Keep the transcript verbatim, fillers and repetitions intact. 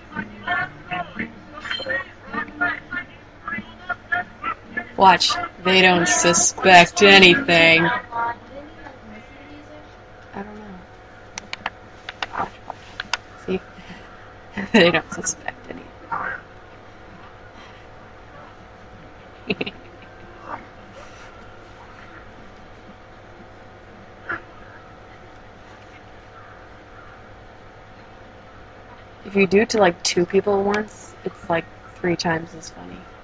Watch, they don't suspect anything. Uh, didn't he like miss the music? I don't know. Watch, watch. See? They don't suspect anything. If you do it to like two people once, it's like three times as funny.